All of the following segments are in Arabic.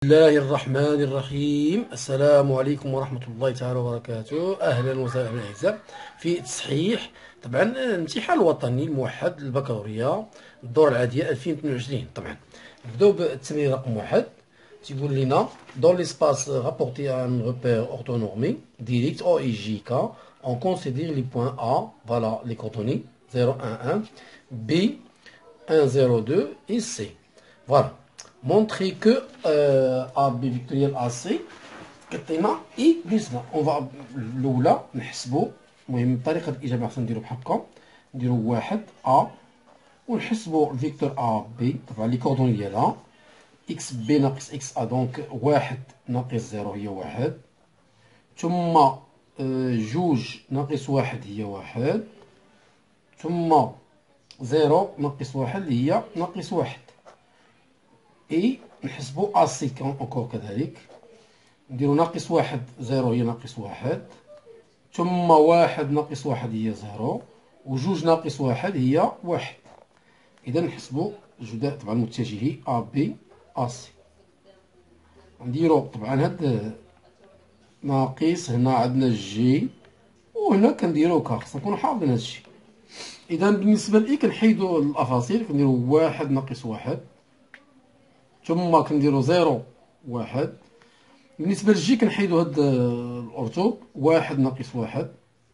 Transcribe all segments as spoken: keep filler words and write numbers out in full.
بسم الله الرحمن الرحيم. السلام عليكم ورحمة الله تعالى وبركاته. أهلا وسهلا بالأعزاء في تصحيح طبعا الامتحان الوطني الموحد للبكالوريا الدورة العادية ألفين واثنين وعشرين. طبعا نبداو بالتمرين رقم واحد. تيقول لنا dans l'espace rapporté à un repère orthonormé direct O et J K on considère les points A, voilà les coordonnées zéro un un, B un zéro deux et C. Voilà. Montrer que euh, A B vectoriel A C كتعطينا اي بلس لا. اون فا الاولى نحسبو، المهم طريقه الاجابه خصنا نديرو بحال هكا، نديرو واحد ا ونحسبو الفيكتور ا بي طبعا لي كوردوني ديالها اكس بي ناقص اكس ا، دونك واحد ناقص زيرو هي واحد، ثم جوج ناقص واحد هي واحد، ثم زيرو ناقص واحد هي ناقص واحد، اي نحسبو ا سي اونكور كذلك، نديرو ناقص واحد زيرو هي ناقص واحد، ثم واحد ناقص واحد هي زيرو، وجوج ناقص واحد هي واحد. إذا نحسبو جداء طبعا متجهي أ بي أ سي. نديرو طبعا هاد ناقص، هنا عندنا جي وهنا كنديرو كا، خصنا نكونو حافظين هادشي. إذا بالنسبة لإي كنحيدو الأفاصيل، كنديرو واحد ناقص واحد، ثم كنديرو زيرو واحد. بالنسبة للجي كنحيدو هاد الأرتوب، واحد ناقص واحد،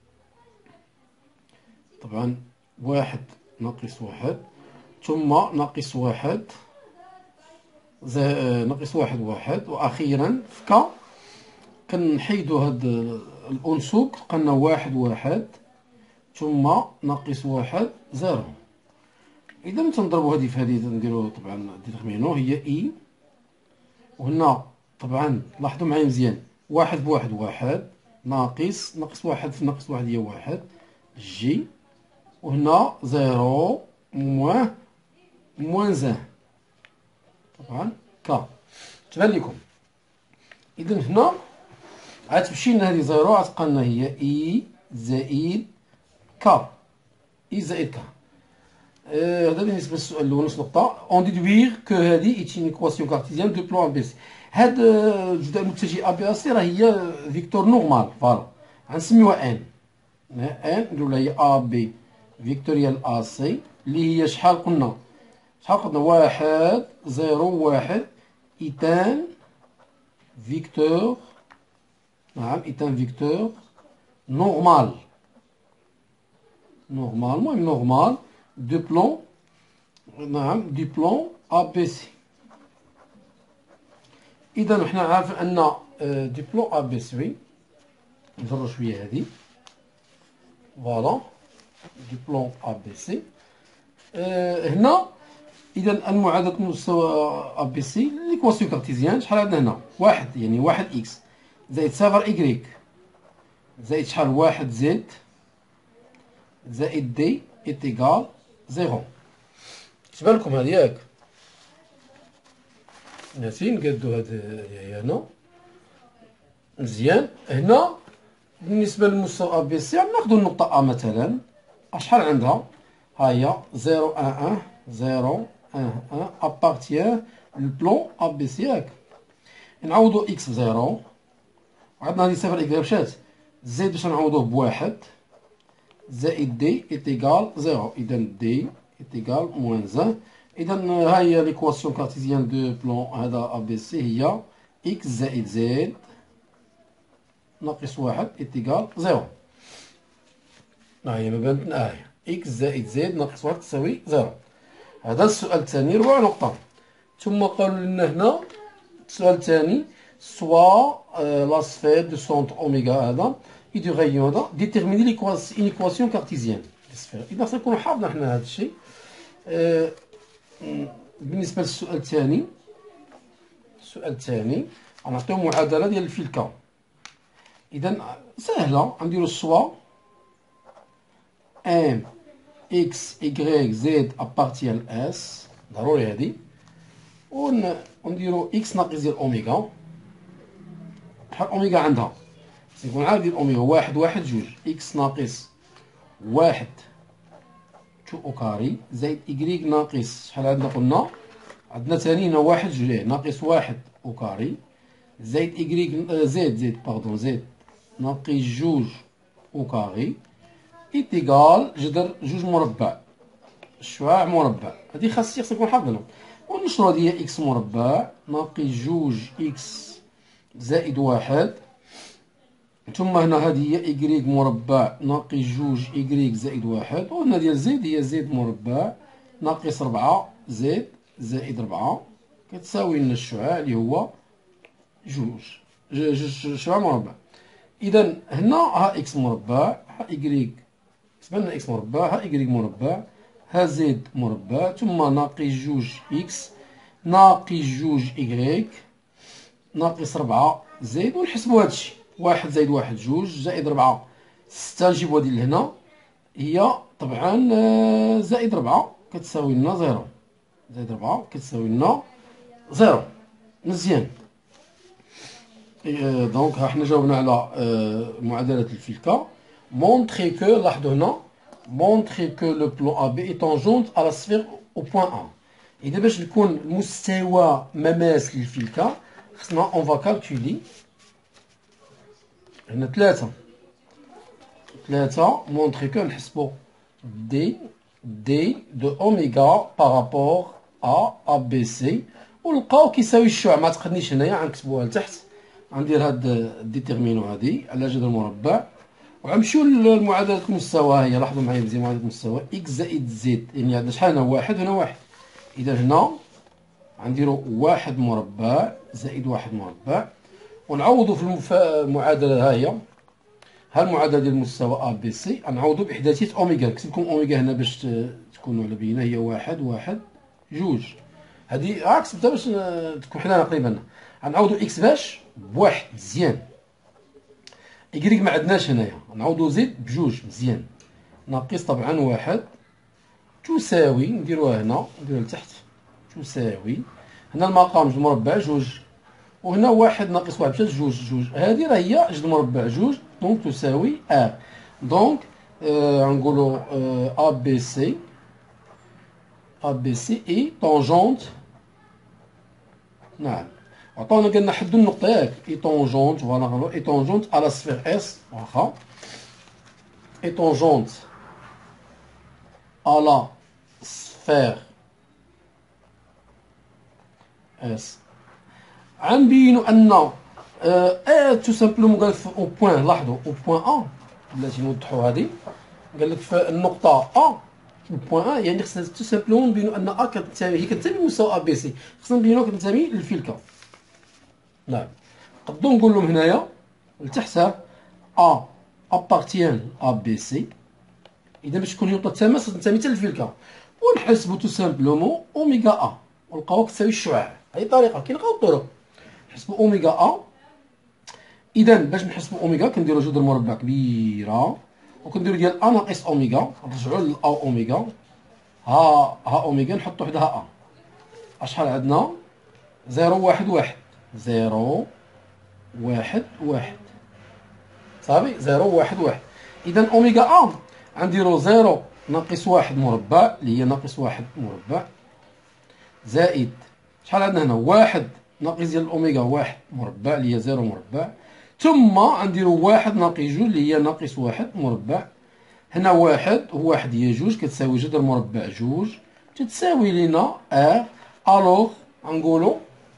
طبعا واحد ناقص واحد، ثم ناقص واحد زي ناقص واحد واحد، وأخيرا في كا كنحيدو هاد الأنسوك تلقالنا واحد واحد، ثم ناقص واحد زيرو. إذا تنضربو هادي في هادي، نديرو طبعا ديترمينون هي إي، وهنا طبعا لاحظوا معايا مزيان، واحد بواحد واحد، ناقص ناقص واحد في ناقص واحد هي واحد جي، وهنا زيرو موان موان زان طبعا كا تبان لكم. إذا هنا عاد تمشي لنا هذه زيرو، عاد تبقى لنا هي إي زائد كا، إي زائد كا. هذا بالنسبة للسؤال الأول، نص نقطة. أون ديدويغ كو هذه إيت إون إيكواسيون كارتيزيان دو بلون أ بي سي. هاد الجداء المتجه أ بي أ سي راه هي فيكتور نورمال، فوالا غنسميوها إن. إن نديرو لها هي أ بي فيكتوريال أ سي، اللي هي شحال قلنا؟ شحال قلنا؟ واحد زيرو واحد، إيتان فيكتور، نعم إيتان فيكتور نورمال، نورمال المهم نورمال دو بلون، نعم دو بلون أ بي سي. إذا حنا عارفين أن دو بلون أ بي سي، نجرو شوية هادي، فوالا دو بلون أ بي سي. هنا إذا المعادلة المستوى أ بي سي ليكواسيون كارتيزيان، شحال عندنا هنا؟ واحد، يعني واحد إكس زائد صفر إكغيك زائد شحال؟ واحد زد زائد دي إتيكال زيرو. كتبان لكم هادي ياك؟ ماشي نقادو هاد هنا مزيان. هنا بالنسبة للمستوى أ بي سي ناخدو النقطة أ مثلا، شحال عندها؟ ها هي زيرو أن أن زيرو أن أن أبارتيان للبلون أ بي سي ياك؟ نعوضو إكس بزيرو، وعندنا هادي صفر إكغيك مشات، زد باش نعوضوه بواحد زائد دي إتيكال زيرو، إذا دي إتيكال موان زان. إذا ها هي ليكواسيون كارتيزيان دو بلون هذا أ بي سي، هي إكس زائد زد ناقص واحد إتيكال زيرو. ها هي ما بانت لنا، ها هي إكس زائد زد ناقص واحد تساوي زيرو. هذا السؤال الثاني ربع نقطة. ثم قالوا لنا هنا السؤال الثاني، سوا لا سفير دو سونتر أوميغا هذا اي دو غايون هذا ديتيرميني ليكواسيون إيكواسيون كارتيزيان للسفير. إذا خصنا نكونو حافظين حنا هذا الشيء. بالنسبة للسؤال الثاني، السؤال الثاني غنعطيو معادلة ديال الفلكة. إذا سهلة، غنديرو سوا ام اكس إكغيك زد أبارتيان اس، ضروري هادي، ونديرو اكس ناقص ديال أوميغا، شحال أوميغا عندها؟ يكون عارف ديال أوميغا واحد واحد جوج، إكس ناقص واحد تو أو كاري زائد إكغيك ناقص شحال عندنا؟ قلنا عندنا تاني هنا واحد جوج، ناقص واحد أو كاري زائد إكغيك زد زد باردون زد ناقص جوج أو كاري إيتيغال جذر جوج مربع شعاع مربع. هادي خاص خاص نكون حافظينها. ونشرو هادي هي إكس مربع ناقص جوج إكس زائد واحد، ثم هنا هادي هي إكغيك مربع ناقص جوج إكغيك زائد واحد، وهنا ديال زد هي زد مربع ناقص ربعة زد زائد ربعة كتساوي لنا الشعاع اللي هو جوج جوج شعاع مربع. إذا هنا ها إكس مربع ها إكغيك كتبان لنا إكس مربع ها إكغيك مربع ها زد مربع ثم ناقص جوج إكس ناقص جوج إكغيك ناقص ربعة زائد، ونحسبو هادشي واحد زائد واحد جوج زائد ربعة ستة نجيبو هادي لهنا هي طبعا زائد ربعة كتساوي لنا زيرو زائد ربعة كتساوي لنا زيرو. مزيان. دونك ها حنا جاوبنا على معادلة الفلكة. مونطخي كو لاحظوا هنا مونطخي كو لو بلون أ بي إي طونجونت على السفير أو بوان أ. إذا باش نكون مستوى مماس للفلكة خصنا اون فا كالكولي هنا ثلاثة ثلاثة مونطخي كو نحسبو دي دي دو أوميغا بارابور أ أ بي سي ونلقاو كيساوي الشعاع. ما تقدنيش هنايا غنكتبوها لتحت غندير هاد الديتيرمينو هادي على جذر مربع وغنمشيو لمعادلة المستوى. هي لاحظوا معايا مزيان معادلة المستوى إكس زائد زد يعني عندنا شحال هنا واحد وهنا واحد. إذا هنا غنديرو واحد مربع زائد واحد مربع ونعوضو في المعادلة. ها هي ها المعادلة ديال المستوى أ بي سي غنعوضو بإحداثية أوميغا. نكتب لكم أوميغا هنا باش تكونوا على بينة هي واحد واحد جوج. هادي ها كتبتها باش تكون حدانا قريبا. غنعوضو إكس باش بواحد مزيان. إكغيك ما عندناش هنايا غنعوضو زد بجوج مزيان ناقص طبعا واحد تساوي نديروها هنا نديروها لتحت تساوي هنا المقام جوج مربع جوج وهنا واحد ناقص واحد مشات جوج جوج. هادي راه هي جوج مربع جوج دونك تساوي ا. دونك غنقولو ا بي سي ا بي سي اي طونجونت. نعم عطاونا قالنا حدو النقطة ياك اي طونجونت فوالا غنقولو اي طونجونت على سفير اس واخا اي طونجونت على سفير اس. غنبينو ان ا تو سامبلومون قالك او بوان. لاحظوا او بوان ا بلاتي نوضحو هادي قالك في النقطة ا بوان ا يعني خصنا تو سامبلومون نبينو ان ا كتنتمي هي كتنتمي لمستوى ا بي سي خصنا نبينو كتنتمي للفلكة. نعم نقدروا نقولوا من هنايا لتحتها ا ابارتيان ا بي سي. اذا باش تكون نقطة تماس تنتمي حتى للفلكة ونحسبوا تو سامبلومون اوميغا ا ونلقاوها كتساوي الشعاع. هذه طريقة كاين غير الطرق نحسبوا اوميغا ا. اذا باش نحسبوا اوميغا كنديروا جذر مربع كبيرة وكنديروا ديال ا ناقص اوميغا نرجعوا لل ا اوميغا. ها ها اوميغا نحطوا حداها ا اشحال عندنا زيرو واحد واحد زيرو واحد واحد صافي زيرو واحد واحد. إذا أوميغا أ غنديرو زيرو ناقص واحد مربع اللي هي ناقص واحد مربع زائد شحال عندنا هنا واحد ناقص ديال الأوميغا واحد مربع اللي هي زيرو مربع ثم غنديرو واحد ناقص جوج اللي هي ناقص واحد مربع. هنا واحد وواحد هي جوج كتساوي جذر مربع جوج تتساوي لينا ار. ألوغ غنقولو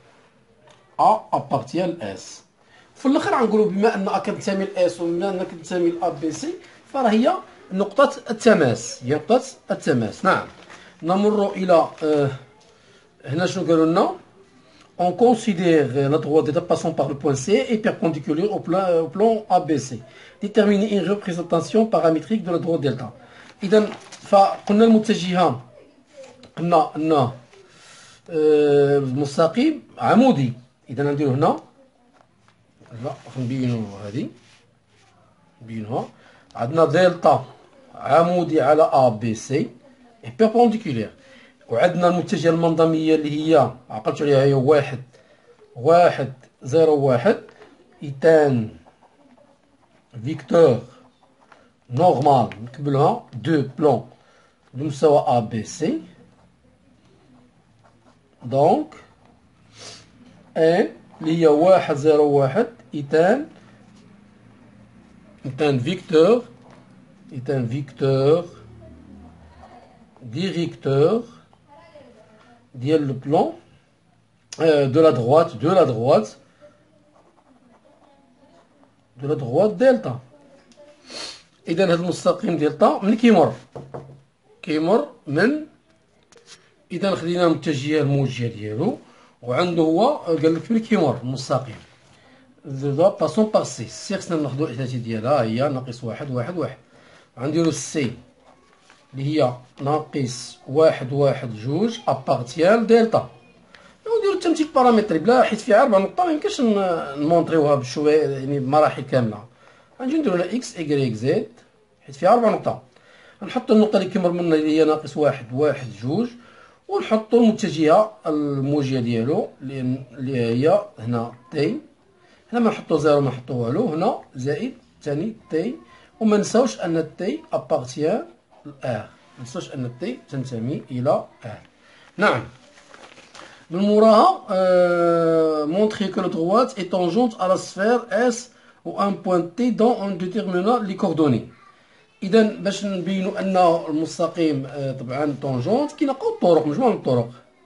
ا ابارتيان لاس. في الاخر غنقولوا بما ان ا كتنتمي لاس وبما ان كتنتمي لا بي سي فراه هي نقطة التماس هي نقطة التماس. نعم نمر الى آه هنا شنو قالوا لنا on considère la droite d'étape passant par le point C est perpendiculaire au plan, au plan A B C. Déterminer une représentation paramétrique de la droite delta. إذا فقلنا المتجهة قلنا أنه آه مستقيم عمودي. إذا نديرو هنا لا نبينو هادي نبينوها عندنا دلتا عمودي على ا بي سي بيربونديكولير وعندنا المتجهة المنظمية اللي هي عقلت عليها هي واحد واحد زيرو واحد إيتان فيكتور نورمال نكملوها دو بلون لمستوى ا بي سي. دونك ان اللي هي واحد زيرو واحد إيتان إيتان فيكتور إيتان فيكتور ديريكتور ديال لو بلان دو لا droite دو لا droite دو لا droite دلتا. إذا هذا المستقيم دلتا من كيمر كيمر من إذا خدينا المتجهة الموجهة ديالو وعنده هو قال لك من كيمر المستقيم دابا باسون باغ سي سي خصنا ناخدو الإحداثي ديالها هي ناقص واحد واحد واحد غنديرو سي اللي هي ناقص واحد واحد جوج أبارتيان دلتا. نديرو التمثيل بارامتري بلا حيت فيها أربع نقط ميمكنش نمونطريوها بشوية يعني بمراحل كاملة. غنجيو نديرو لها إكس إكغيك زد حيت فيها أربع نقط. نحطو النقطة اللي كيمر منها اللي هي ناقص واحد واحد جوج ونحطو المتجهة الموجهة ديالو اللي هي هنا تي. هنا ما نحطو زيرو ما نحطو والو هنا زائد ثاني تي وما نساوش أن التي أبارتيان لآر ما نساوش أن التي تنتمي إلى آر. نعم من موراها euh, montrer que le droite est tangente à la sphère S ou un point T dans en déterminant les coordonnées. إذا باش نبينوا أن المستقيم آه طبعا طونجونت كاين طرق مجموعة من الطرق.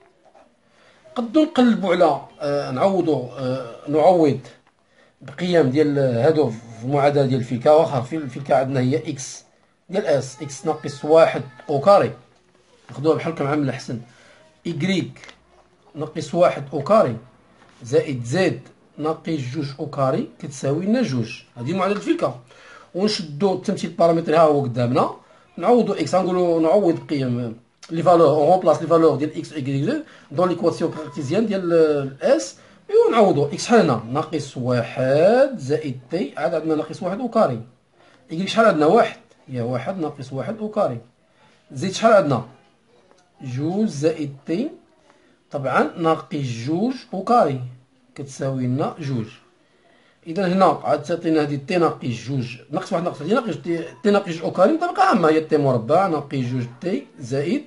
نقدروا نقلبوا على آه نعوضوا آه نعوض بقيم ديال هادو في المعادلة ديال الفلكة واخا في الفلكة عندنا هي إكس ديال إس إكس ناقص واحد أو كاري ناخدوها بحال كنعمل أحسن إكغيك ناقص واحد أو كاري زائد زد ناقص جوج أو كاري كتساوي لنا جوج. هادي معادلة الفلكة ونشدو التمثيل البارامتري ها هو قدامنا نعوضو إكس غنقولو نعوض قيم لي فالور اون رومبلاس لي فالور ديال إكس إكغيك زد دون ليكواسيون كارتيزيان ديال الإس ايوا نعوضو إكس شحال هنا ناقص واحد زائد تي عاد عندنا ناقص واحد أو كاري إكغيك شحال عندنا واحد هي واحد ناقص واحد أو كاري زيد شحال عندنا جوج زائد تي طبعا ناقص جوج أو كاري كتساوي لنا جوج. إذا هنا عاد تعطينا هادي تي ناقص جوج ناقص واحد ناقص ناقص تي تي ناقص جوج أو كاري بطريقة عامة هي تي مربع ناقص جوج تي زائد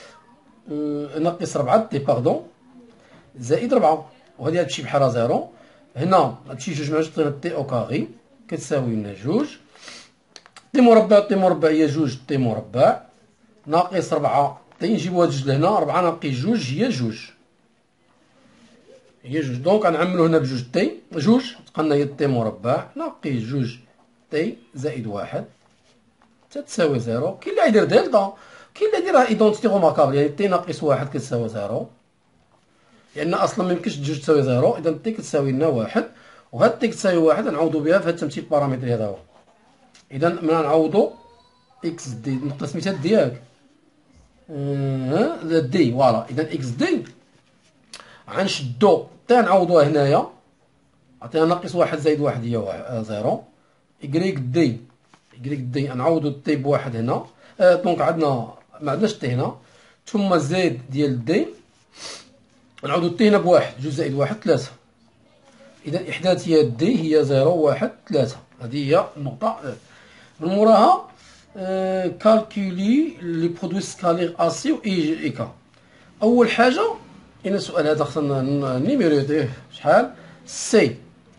أه ناقص ربعة تي باردون زائد ربعة وهادي غتمشي بحالها زيرو. هنا غتمشي جوج مع جوج تعطينا تي أو كاري كتساوي لنا جوج تي مربع تي مربع هي جوج تي مربع ناقص ربعة تي نجيبو هاد جوج لهنا ربعة ناقص جوج هي جوج هي جوج دونك غنعملو هنا بجوج تي جوج تبقى هي تي مربع ناقص جوج تي زائد واحد تتساوي زيرو. كاين اللي غيدير دلتا كاين اللي يديرها ايدونتيتي غوماركابل يعني تي ناقص واحد كتساوي زيرو لأن أصلا ميمكنش جوج تساوي زيرو إذا تي كتساوي لنا واحد وهاد تي كتساوي واحد غنعوضو بها في هاد التمثيل البارامتري هذا هو. إذا ملي نعوضو إكس دي النقطة سميتها ديالك ها دي فوالا. إذا إكس دي غنشدو تي نعوضوها هنايا عطينا ناقص واحد زائد واحد هي زيرو إكغيك دي إكغيك دي نعوضو تي بواحد هنا آه دونك عندنا معندناش تي هنا ثم زائد ديال دي نعوضو تي هنا بواحد جوج زائد واحد ثلاثة. إذا إحداثية دي هي زيرو واحد ثلاثة هذه هي النقطة. من موراها آه كالكولي لي برودوي سكالير أ سي و إي كا. أول حاجة إن السؤال هذا خصنا نيميروتيه شحال سي.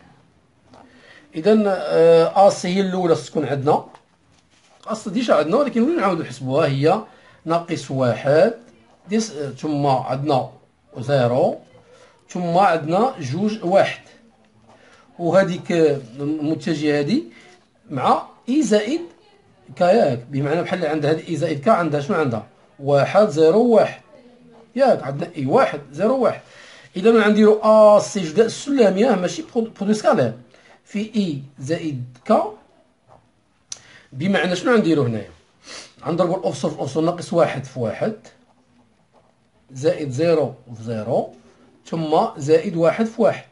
إذا أ سي هي الأولى تكون عندنا أصلا ديجا عندنا ولكن وين نعاودو نحسبوها هي ناقص واحد ديس ثم عندنا زيرو ثم عندنا جوج واحد وهذيك المتجهة هادي مع إي زائد كا ياك بمعنى بحال عندها هادي إي زائد كا عندها شنو عندها واحد زيرو واحد ياك عندنا إي واحد زيرو واحد. إذا من غنديرو أ سي جداء السلام ياه ماشي برودوي سكالير في إي زائد كا بمعنى شنو غنديرو هنايا غنضربو الأفصل في الأفصل ناقص واحد في واحد زائد زيرو في زيرو ثم زائد واحد في واحد.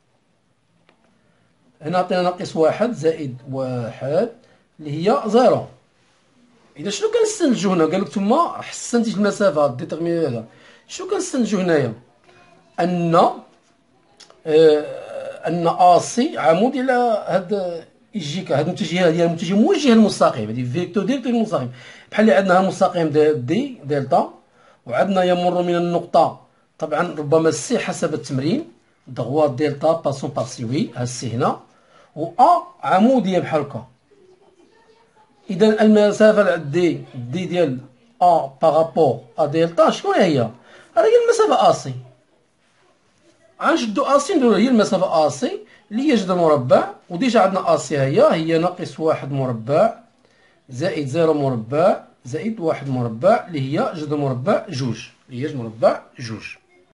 هنا عطينا ناقص واحد زائد واحد اللي هي زيرو. إذا شنو كنستنتجو هنا قالك تما حسنتي المسافة ديتيرميني هذا شنو كنستنتجو هنايا أن آه أن أ سي عمود إلى هاد إجيكا هاد المتجهة ديال المتجه موجه للمستقيم هادي فيكتور ديال المستقيم بحال اللي عندنا المستقيم دي دلتا وعندنا يمر من النقطة طبعا ربما سي حسب التمرين دغوا دلتا باسون باغ سي وي ها السي هنا، و ا عمودية بحال هكا. إذا المسافة دي دي ديال ا باغابور ا دلتا شكون هي؟ راه هي المسافة اسي. غنشدو اسي نديرو هي المسافة اسي اللي هي جذر مربع، وديجا عندنا اسي هي هي ناقص واحد مربع زائد زيرو مربع زائد واحد مربع اللي هي جذر مربع جوج، اللي هي جذر مربع جوج.